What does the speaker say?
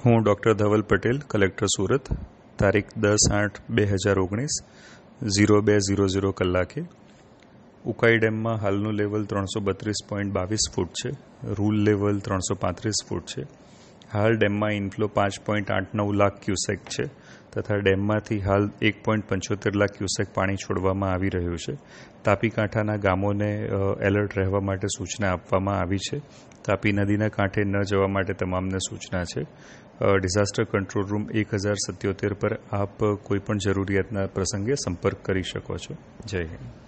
હું doctor Dhaval Patel, collector Surat, તારીખ 10/8/2019 02:00 કલાકે. ઉકાઈ ડેમમાં હાલનું લેવલ 332.22 ફૂટ છે. રૂલ લેવલ 335 ફૂટ છે. હાલ ડેમમાં ઇનફ્લો 5.89 લાખ ક્યુસેક છે તથા ડેમમાંથી હાલ 1.75 લાખ ક્યુસેક પાણી છોડવામાં આવી રહ્યું છે. તાપી કાંઠાના ગામોને એલર્ટ રહેવા માટે સૂચના આપવામાં આવી છે. તાપી નદીના કાંઠે ન જવા માટે તમામને સૂચના છે. ડિઝાસ્ટર કંટ્રોલ રૂમ 1077 પર આપ કોઈપણ જરૂરિયાતના પ્રસંગે સંપર્ક કરી શકો છો. જય હિન્દ.